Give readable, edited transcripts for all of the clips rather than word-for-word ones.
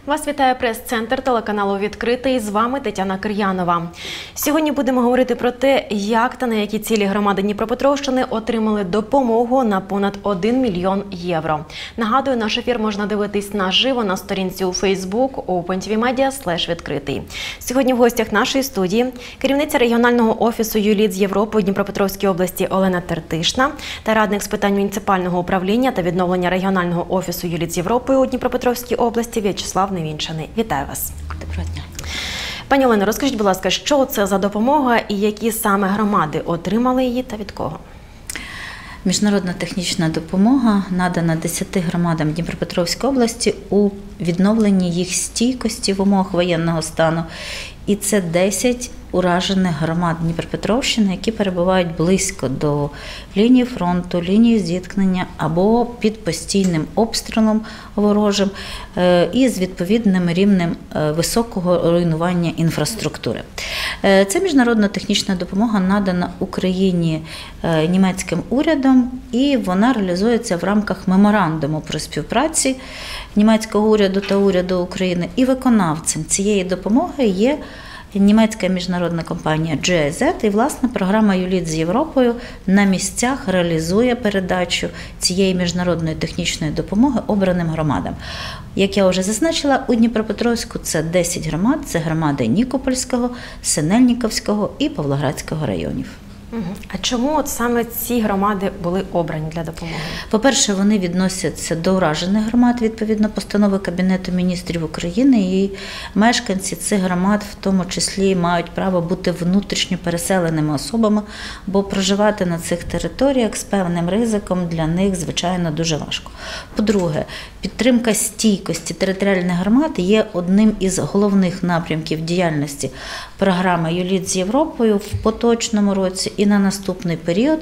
Вас вітає прес-центр телеканалу «Відкритий». З вами Тетяна Кир'янова. Сьогодні будемо говорити про те, як та на які цілі громади Дніпропетровщини отримали допомогу на понад 1 мільйон євро. Нагадую, наш ефір можна дивитись наживо на сторінці у Facebook opentvmedia/відкритий. Сьогодні в гостях нашої студії керівниця регіонального офісу ЮЛІТ з Європи у Дніпропетровській області Олена Тертишна та радник з питань муніципального управління та відновлення регіонального офісу ЮЛІТ з Європи у Дніпропетровській області В'ячеслав Невінчаний. Вітаю вас. Доброго дня. Пані Олено, розкажіть, будь ласка, що це за допомога і які саме громади отримали її та від кого? Міжнародна технічна допомога надана 10 громадам Дніпропетровської області у відновленні їх стійкості в умовах воєнного стану. І це 10 уражених громад Дніпропетровщини, які перебувають близько до лінії фронту, лінії зіткнення або під постійним обстрілом ворожим і з відповідним рівнем високого руйнування інфраструктури. Ця міжнародна технічна допомога надана Україні німецьким урядом, і вона реалізується в рамках меморандуму про співпрацю німецького уряду та уряду України. І виконавцем цієї допомоги є німецька міжнародна компанія GIZ, і, власне, програма ЮЛІТ з Європою на місцях реалізує передачу цієї міжнародної технічної допомоги обраним громадам. Як я вже зазначила, у Дніпропетровську це 10 громад, це громади Нікопольського, Синельниківського і Павлоградського районів. А чому от саме ці громади були обрані для допомоги? По-перше, вони відносяться до уражених громад, відповідно постанови Кабінету міністрів України, і мешканці цих громад в тому числі мають право бути внутрішньо переселеними особами, бо проживати на цих територіях з певним ризиком для них, звичайно, дуже важко. По-друге, підтримка стійкості територіальних громад є одним із головних напрямків діяльності програми ЮЛІТ з Європою в поточному році і на наступний період.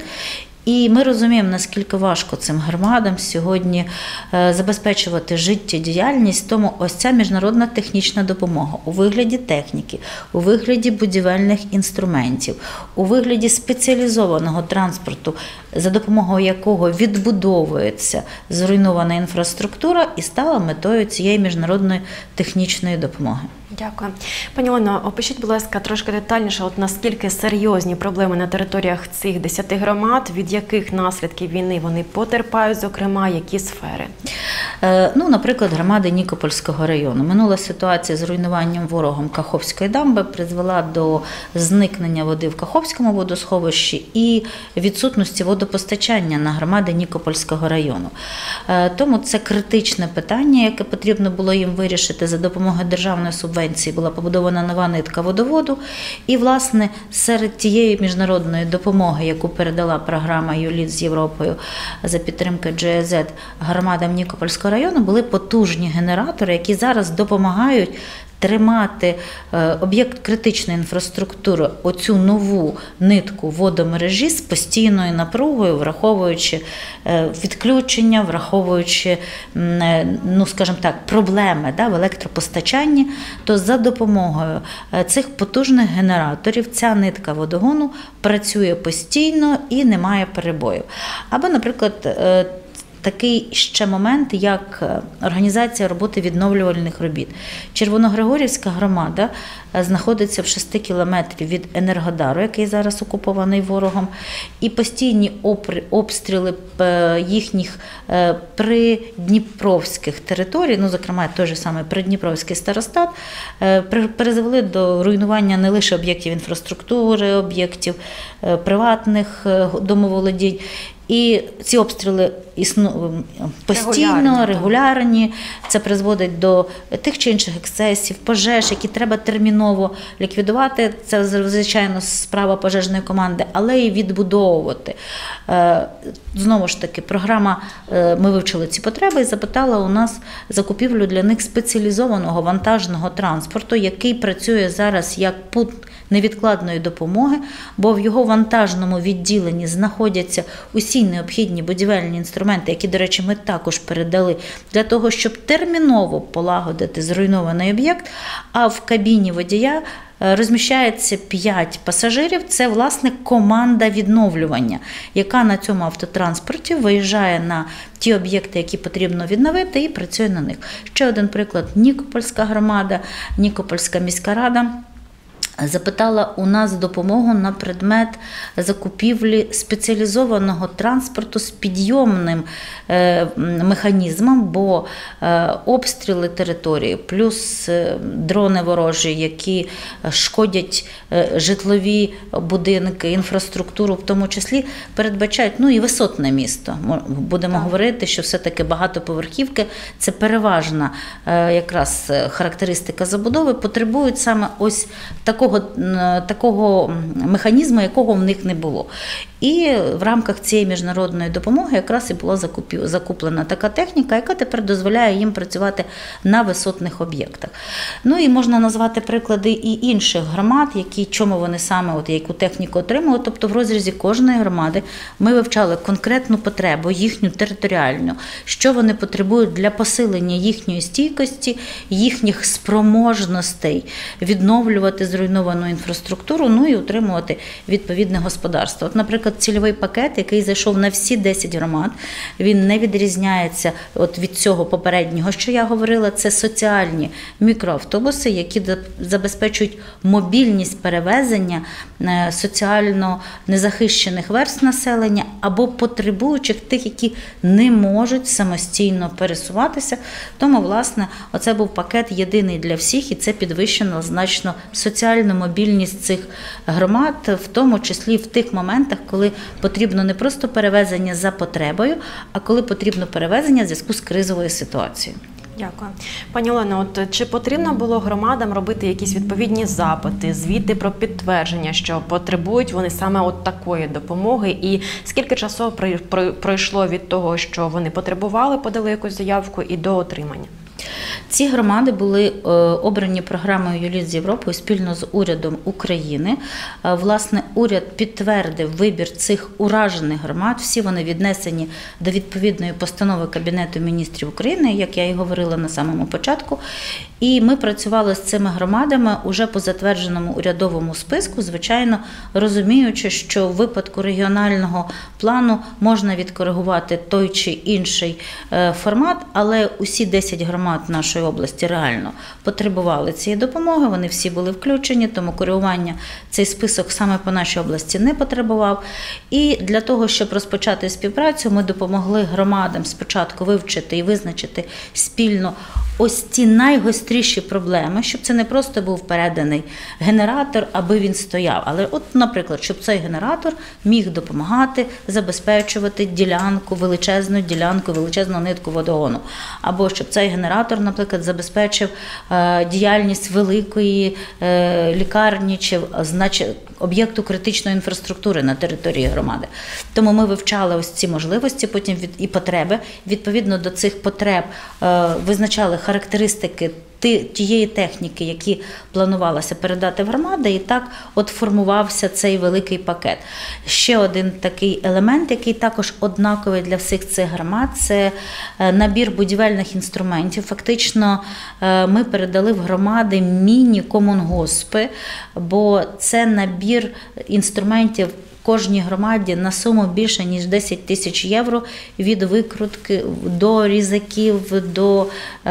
І ми розуміємо, наскільки важко цим громадам сьогодні забезпечувати життєдіяльність, тому ось ця міжнародна технічна допомога у вигляді техніки, у вигляді будівельних інструментів, у вигляді спеціалізованого транспорту, за допомогою якого відбудовується зруйнована інфраструктура, і стала метою цієї міжнародної технічної допомоги. Дякую. Пані Олено, опишіть, будь ласка, трошки детальніше, от наскільки серйозні проблеми на територіях цих 10 громад, від яких наслідків війни вони потерпають, зокрема, які сфери? Наприклад, громади Нікопольського району. Минула ситуація з руйнуванням ворогом Каховської дамби призвела до зникнення води в Каховському водосховищі і відсутності водопостачання на громади Нікопольського району. Тому це критичне питання, яке потрібно було їм вирішити. За допомогою державної субвенції була побудована нова нитка водоводу. І, власне, серед тієї міжнародної допомоги, яку передала програма ЮЛІТ з Європою за підтримки GIZ громадам Нікопольського району, були потужні генератори, які зараз допомагають тримати об'єкт критичної інфраструктури, оцю нову нитку водомережі з постійною напругою, враховуючи відключення, враховуючи, скажімо так, проблеми в електропостачанні, то за допомогою цих потужних генераторів ця нитка водогону працює постійно і немає перебоїв. Або, наприклад, такий ще момент, як організація роботи відновлювальних робіт. Червоногригорівська громада знаходиться в 6 кілометрів від Енергодару, який зараз окупований ворогом, і постійні обстріли їхніх придніпровських територій, зокрема той же самий Придніпровський старостат, призвели до руйнування не лише об'єктів інфраструктури, об'єктів приватних домоволодінь. І ці обстріли постійно, регулярні. Це призводить до тих чи інших ексцесів, пожеж, які треба терміново ліквідувати. Це, звичайно, справа пожежної команди, але і відбудовувати. Знову ж таки, програма, ми вивчили ці потреби і запитала у нас закупівлю для них спеціалізованого вантажного транспорту, який працює зараз як пункт невідкладної допомоги, бо в його вантажному відділенні знаходяться усі всі необхідні будівельні інструменти, які, до речі, ми також передали для того, щоб терміново полагодити зруйнований об'єкт, а в кабіні водія розміщається 5 пасажирів. Це, власне, команда відновлювання, яка на цьому автотранспорті виїжджає на ті об'єкти, які потрібно відновити, і працює на них. Ще один приклад – Нікопольська громада, Нікопольська міська рада запитала у нас допомогу на предмет закупівлі спеціалізованого транспорту з підйомним механізмом, бо обстріли території, плюс дрони ворожі, які шкодять житлові будинки, інфраструктуру в тому числі, передбачають, і висотне місто. Будемо говорити, що все-таки багатоповерхівки – це переважна якраз характеристика забудови, потребують саме ось такого механізму, якого в них не було. І в рамках цієї міжнародної допомоги якраз і була закуплена така техніка, яка тепер дозволяє їм працювати на висотних об'єктах. І можна назвати приклади і інших громад, чому вони саме яку техніку отримали. Тобто в розрізі кожної громади ми вивчали конкретну потребу, їхню територіальну, що вони потребують для посилення їхньої стійкості, їхніх спроможностей відновлювати зруйновану інфраструктуру, і утримувати відповідне господарство. Наприклад, цільовий пакет, який зайшов на всі 10 громад, він не відрізняється від цього попереднього, що я говорила, це соціальні мікроавтобуси, які забезпечують мобільність перевезення соціально незахищених верств населення або потребуючих тих, які не можуть самостійно пересуватися. Тому, власне, оце був пакет єдиний для всіх, і це підвищено значно соціальну мобільність цих громад, в тому числі в тих моментах, коли потрібно не просто перевезення за потребою, а коли потрібно перевезення в зв'язку з кризовою ситуацією. Дякую. Пані Олено, чи потрібно було громадам робити якісь відповідні запити, звіти про підтвердження, що потребують вони саме такої допомоги? І скільки часу пройшло від того, що вони потребували, подали якусь заявку, і до отримання? Ці громади були обрані програмою «Юліт з Європою» спільно з урядом України. Власне, уряд підтвердив вибір цих уражених громад. Всі вони віднесені до відповідної постанови Кабінету міністрів України, як я і говорила на самому початку. І ми працювали з цими громадами уже по затвердженому урядовому списку, звичайно, розуміючи, що в випадку регіонального плану можна відкоригувати той чи інший формат, але усі 10 громад нашої області реально потребували цієї допомоги, вони всі були включені, тому коригування цей список саме по нашій області не потребував. І для того, щоб розпочати співпрацю, ми допомогли громадам спочатку вивчити і визначити спільно ось ці найгостріші проблеми, щоб це не просто був переданий генератор, аби він стояв, але наприклад, щоб цей генератор міг допомагати забезпечувати величезну нитку водогону, або щоб цей генератор, наприклад, забезпечив діяльність великої лікарні чи об'єкту критичної інфраструктури на території громади. Тому ми вивчали ось ці можливості, потім і потреби. Відповідно до цих потреб визначали характеристики тієї техніки, які планувалося передати в громади, і так формувався цей великий пакет. Ще один такий елемент, який також однаковий для всіх цих громад, це набір будівельних інструментів. Фактично ми передали в громади міні-комунгоспи, бо це набір інструментів кожній громаді на суму більше, ніж 10 тисяч євро, від викрутки до різаків, до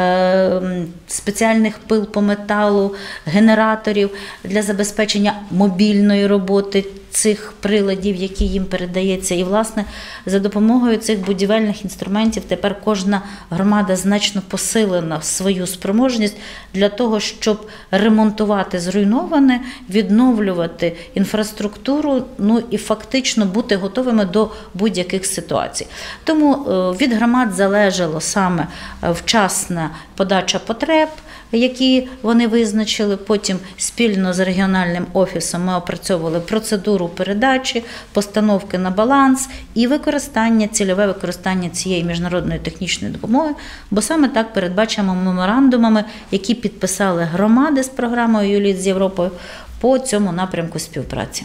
спеціальних пил по металу, генераторів для забезпечення мобільної роботи цих приладів, які їм передається. І, власне, за допомогою цих будівельних інструментів тепер кожна громада значно посилена в свою спроможність для того, щоб ремонтувати зруйноване, відновлювати інфраструктуру, і фактично бути готовими до будь-яких ситуацій. Тому від громад залежало саме вчасна подача потреб, які вони визначили. Потім спільно з регіональним офісом ми опрацьовували процедуру передачі, постановки на баланс і цільове використання цієї міжнародної технічної допомоги, бо саме так передбачено меморандумами, які підписали громади з програмою «Юліт з Європою» по цьому напрямку співпраці.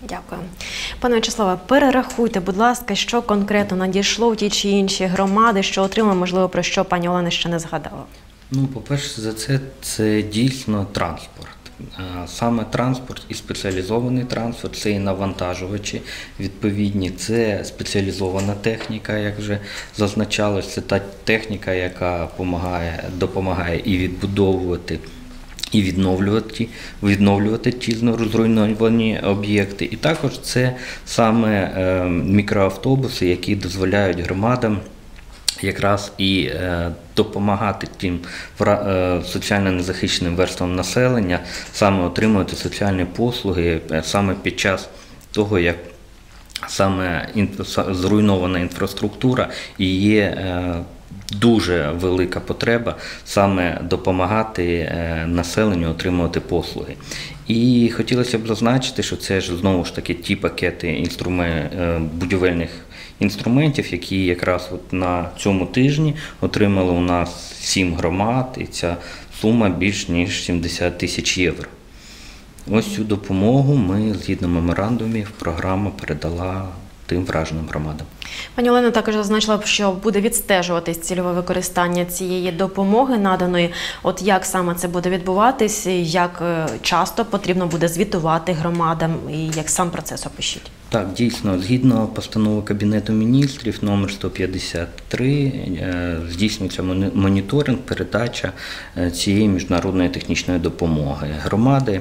Дякую. Пане В'ячеславе, перерахуйте, будь ласка, що конкретно надійшло в ті чи інші громади, що отримали, можливо, про що пані Олена ще не згадала. Ну, по-перше, це дійсно транспорт. Саме транспорт і спеціалізований транспорт, це і навантажувачі відповідні, це спеціалізована техніка, як вже зазначалось, це та техніка, яка допомагає і відбудовувати, і відновлювати ті зруйновані об'єкти. І також це саме мікроавтобуси, які дозволяють громадам якраз і допомагати тим соціально незахищеним верствам населення саме отримувати соціальні послуги саме під час того, як саме зруйнована інфраструктура і є дуже велика потреба саме допомагати населенню отримувати послуги. І хотілося б зазначити, що це ж знову ж таки ті пакети будівельних інструментів, які якраз на цьому тижні отримали у нас 7 громад, і ця сума більш ніж 70 тисяч євро. Ось цю допомогу ми, згідно меморандумів, програма передала тим враженим громадам. Пані Олена також зазначила, що буде відстежуватись цільове використання цієї допомоги наданої. От як саме це буде відбуватись, як часто потрібно буде звітувати громадам і як сам процес опишіть? Так, дійсно, згідно постанови Кабінету міністрів номер 153 здійснюється моніторинг, передача цієї міжнародної технічної допомоги. Громади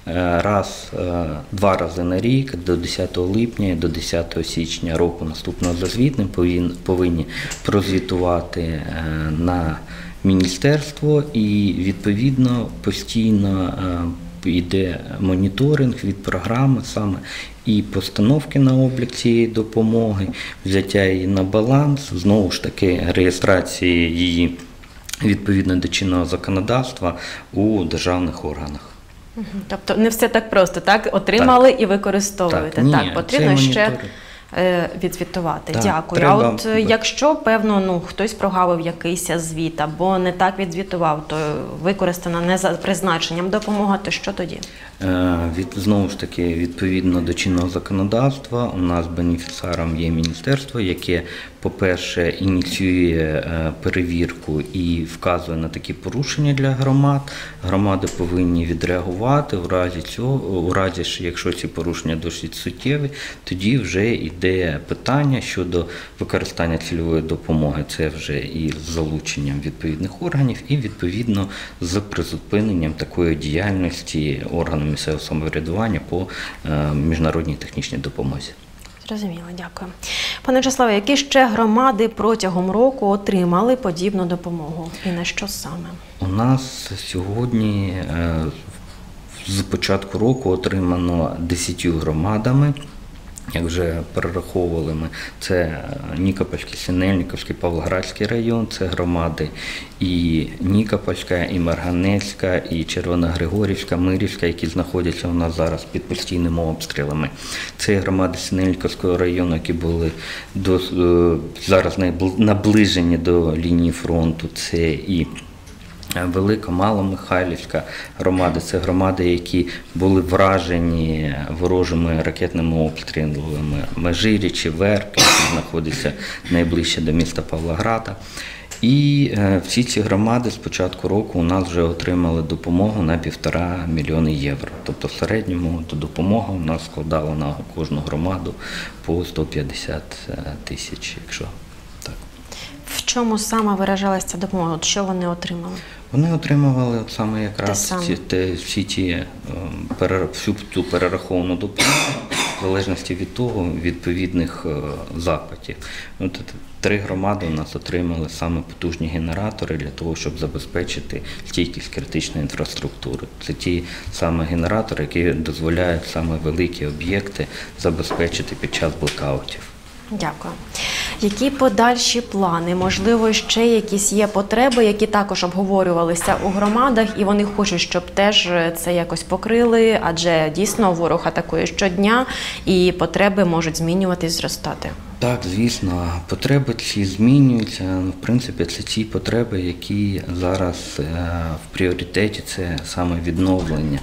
два рази на рік, до 10 липня і до 10 січня року наступного за звітним повинні прозвітувати на міністерство, і відповідно постійно йде моніторинг від програми саме і постановки на облік цієї допомоги, взяття її на баланс, знову ж таки реєстрації її відповідно до чинного законодавства у державних органах. Тобто не все так просто, так? Отримали і використовуєте. Так, потрібно ще відзвітувати. Так, дякую. Треба... А от якщо, певно, хтось прогавив якийсь звіт або не так відзвітував, то використана не за призначенням допомога, то що тоді? Знову ж таки, відповідно до чинного законодавства, у нас бенефіціаром є міністерство, яке, по-перше, ініціює перевірку і вказує на такі порушення для громад. Громади повинні відреагувати. У разі, якщо ці порушення досить суттєві, тоді вже йде питання щодо використання цільової допомоги. Це вже і з залученням відповідних органів, і відповідно з призупиненням такої діяльності органів місцевого самоврядування по міжнародній технічній допомозі. Зрозуміло, дякую. Пане В'ячеславе, які ще громади протягом року отримали подібну допомогу і на що саме? У нас сьогодні з початку року отримано 10 громадами. Як вже перераховували ми, це Нікопольський, Синельниківський, Павлоградський район, це громади і Нікопольська, і Марганецька, і Червоногригорівська, Мирівська, які знаходяться у нас зараз під постійними обстрілами. Це громади Синельниківського району, які були зараз наближені до лінії фронту, це і Велика, Маломихайлівська громади, це громади, які були вражені ворожими ракетними обстрілами. Межирічі, Верб, які знаходяться найближче до міста Павлограда. І всі ці громади з початку року у нас вже отримали допомогу на 1,5 мільйона євро. Тобто в середньому допомога у нас складала на кожну громаду по 150 тисяч, якщо так. В чому саме виражалася ця допомога? От що вони отримали? Вони отримували саме якраз всю ту перераховану допомогу, в залежності від того, відповідних запитів. 3 громади у нас отримали саме потужні генератори для того, щоб забезпечити стійкість критичної інфраструктури. Це ті саме генератори, які дозволяють саме великі об'єкти забезпечити під час блекаутів. Дякую. Які подальші плани? Можливо, ще якісь є потреби, які також обговорювалися у громадах, і вони хочуть, щоб теж це якось покрили, адже дійсно ворог атакує щодня, і потреби можуть змінюватись, зростати. Так, звісно, потреби ці змінюються. В принципі, це ті потреби, які зараз в пріоритеті, це саме відновлення.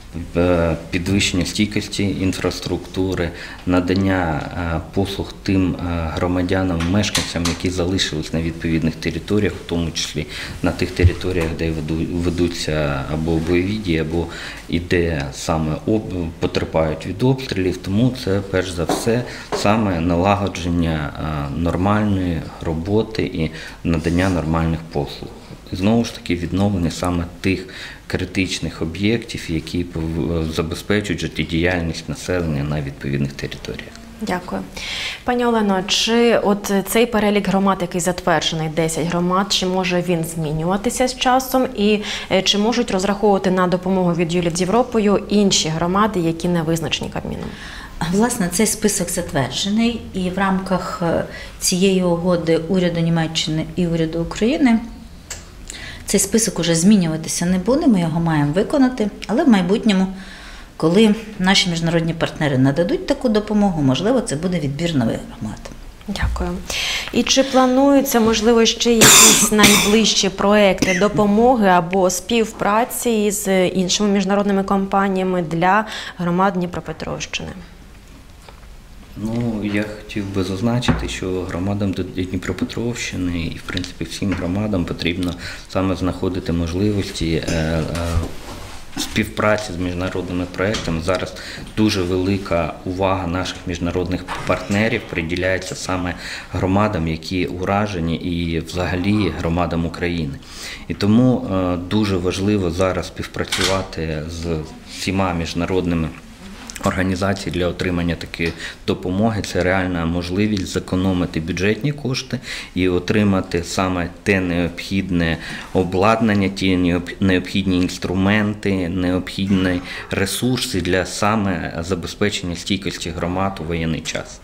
підвищення стійкості інфраструктури, надання послуг тим громадянам, мешканцям, які залишились на відповідних територіях, в тому числі на тих територіях, де ведуться або бойові дії, або і де саме потерпають від обстрілів. Тому це перш за все саме налагодження нормальної роботи і надання нормальних послуг. І знову ж таки відновлення саме тих критичних об'єктів, які забезпечують життєдіяльність населення на відповідних територіях. Дякую. Пані Олено, чи от цей перелік громад, який затверджений, 10 громад, чи може він змінюватися з часом? І чи можуть розраховувати на допомогу від ЮЛІТ з Європою інші громади, які не визначені Кабміном? Власне, цей список затверджений, і в рамках цієї угоди уряду Німеччини і уряду України цей список уже змінюватися не буде, ми його маємо виконати, але в майбутньому, коли наші міжнародні партнери нададуть таку допомогу, можливо, це буде відбір нових громад. Дякую. І чи плануються, можливо, ще якісь найближчі проекти допомоги або співпраці з іншими міжнародними компаніями для громад Дніпропетровщини? Ну, я хотів би зазначити, що громадам Дніпропетровщини і, в принципі, всім громадам потрібно саме знаходити можливості співпраці з міжнародними проектами. Зараз дуже велика увага наших міжнародних партнерів приділяється саме громадам, які уражені, і взагалі громадам України. І тому дуже важливо зараз співпрацювати з всіма міжнародними організацій для отримання такої допомоги. Це реальна можливість зекономити бюджетні кошти і отримати саме те необхідне обладнання, ті необхідні інструменти, необхідні ресурси для саме забезпечення стійкості громад у воєнний час.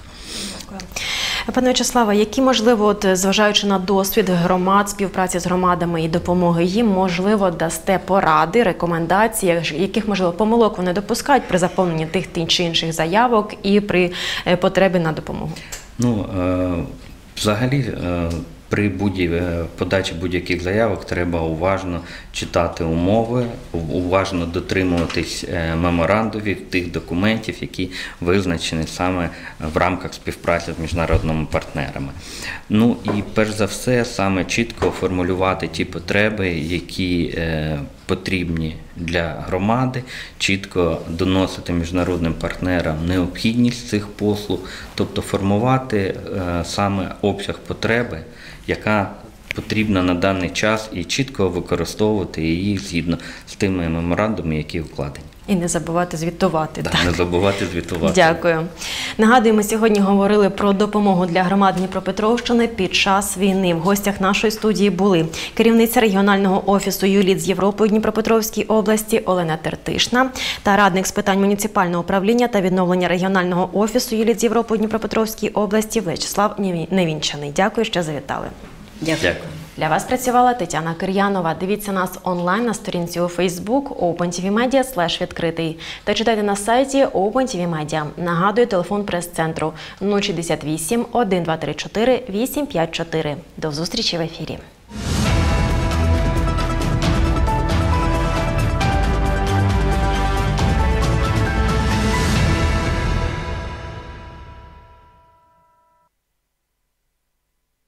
Пане В'ячеславе, які, можливо, от, зважаючи на досвід громад, співпраці з громадами і допомоги їм, можливо, дасте поради, рекомендації, яких, можливо, помилок вони допускають при заповненні тих чи інших заявок і при потребі на допомогу? Ну, взагалі, при подачі будь-яких заявок треба уважно читати умови, уважно дотримуватись меморандумів, тих документів, які визначені саме в рамках співпраці з міжнародними партнерами. Ну і перш за все, саме чітко формулювати ті потреби, які потрібні для громади, чітко доносити міжнародним партнерам необхідність цих послуг, тобто формувати саме обсяг потреби, яка потрібна на даний час, і чітко використовувати її згідно з тими меморандумами, які укладені. І не забувати звітувати. Так, не забувати звітувати. Дякую. Нагадую, ми сьогодні говорили про допомогу для громад Дніпропетровщини під час війни. В гостях нашої студії були керівниця регіонального офісу ЮЛІТ з Європою Дніпропетровській області Олена Тертишна та радник з питань муніципального управління та відновлення регіонального офісу ЮЛІТ з Європою Дніпропетровській області В'ячеслав Невінчаний. Дякую, що завітали. Дякую. Для вас працювала Тетяна Кир'янова. Дивіться нас онлайн на сторінці у Facebook opentvmedia/відкритий та читайте на сайті OpenTV Нагадую, телефон прес-центру 068 1234 854. До зустрічі в ефірі.